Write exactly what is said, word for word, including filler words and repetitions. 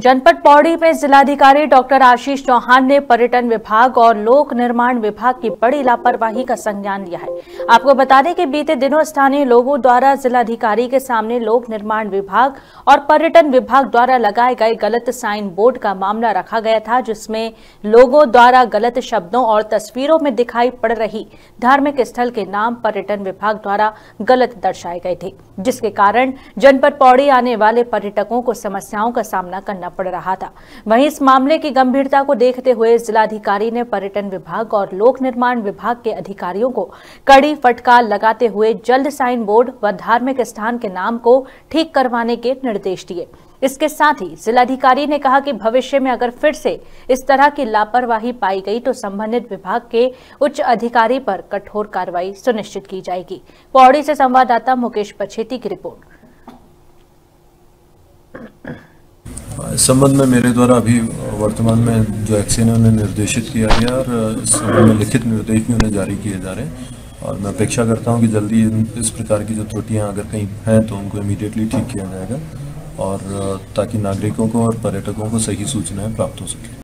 जनपद पौड़ी में जिलाधिकारी डॉक्टर आशीष चौहान ने पर्यटन विभाग और लोक निर्माण विभाग की बड़ी लापरवाही का संज्ञान लिया है। आपको बता दें कि बीते दिनों स्थानीय लोगों द्वारा जिलाधिकारी के सामने लोक निर्माण विभाग और पर्यटन विभाग द्वारा लगाए गए गलत साइन बोर्ड का मामला रखा गया था, जिसमें लोगों द्वारा गलत शब्दों और तस्वीरों में दिखाई पड़ रही धार्मिक स्थल के नाम पर्यटन विभाग द्वारा गलत दर्शाए गए थे, जिसके कारण जनपद पौड़ी आने वाले पर्यटकों को समस्याओं का सामना करना पड़ रहा था। वहीं इस मामले की गंभीरता को देखते हुए जिलाधिकारी ने पर्यटन विभाग और लोक निर्माण विभाग के अधिकारियों को कड़ी फटकार लगाते हुए जल्द साइन बोर्ड व धार्मिक स्थान के नाम को ठीक करवाने के निर्देश दिए। इसके साथ ही जिलाधिकारी ने कहा कि भविष्य में अगर फिर से इस तरह की लापरवाही पाई गई तो संबंधित विभाग के उच्च अधिकारी पर कठोर कार्रवाई सुनिश्चित की जाएगी। पौड़ी से संवाददाता मुकेश पछेती की रिपोर्ट। इस संबंध में मेरे द्वारा अभी वर्तमान में जो एक्शन है उन्हें निर्देशित किया गया और इस संबंध में लिखित निर्देश भी उन्हें जारी किए जा रहे हैं और मैं अपेक्षा करता हूं कि जल्दी इस प्रकार की जो त्रुटियां अगर कहीं हैं तो उनको इमीडिएटली ठीक किया जाएगा और ताकि नागरिकों को और पर्यटकों को सही सूचनाएं प्राप्त हो सके।